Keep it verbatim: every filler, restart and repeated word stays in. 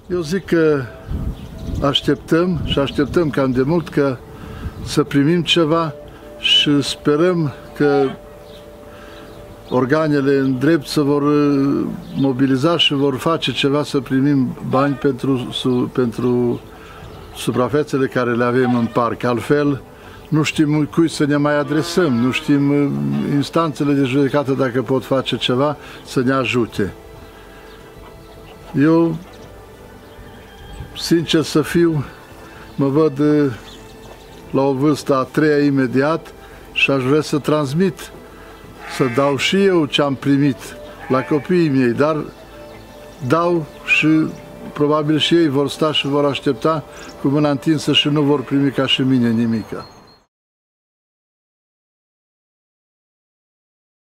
Eu zic că așteptăm și așteptăm cam de mult că să primim ceva și sperăm că organele în drept se vor mobiliza și vor face ceva să primim bani pentru, su, pentru suprafețele care le avem în parc. Altfel, nu știm cui să ne mai adresăm, nu știm instanțele de judecată dacă pot face ceva să ne ajute. Eu, sincer să fiu, mă văd la o vârstă a treia imediat și aș vrea să transmit, să dau și eu ce am primit la copiii mei, dar dau și probabil și ei vor sta și vor aștepta cu mâna întinsă și nu vor primi ca și mine nimica.